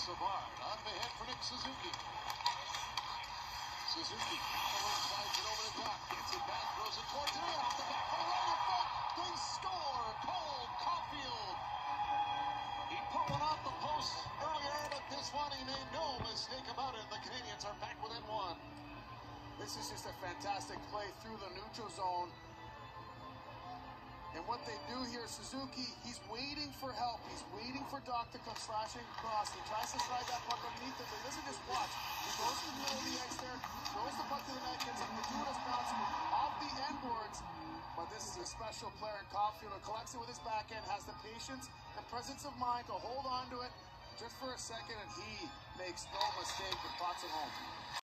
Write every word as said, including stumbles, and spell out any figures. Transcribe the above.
Savard. Out of ahead for Nick Suzuki. Suzuki cavalry slides it over the top. Gets it back, throws it towards it. Off the back for the right in front. They score. Cole Caufield. He put one off the post earlier, but this one he made no mistake about it. The Canadians are back within one. This is just a fantastic play through the neutral zone. And what they do here, Suzuki, he's waiting for help. He's waiting for Doc to come slashing across. He tries to slide that puck underneath him, but he doesn't just watch. He goes to the middle of the ice there, throws the puck to the net, gets a gratuitous bounce off the end boards. But this is a special player in Caufield who collects it with his backhand, has the patience and presence of mind to hold on to it just for a second, and he makes no mistake and pots it home.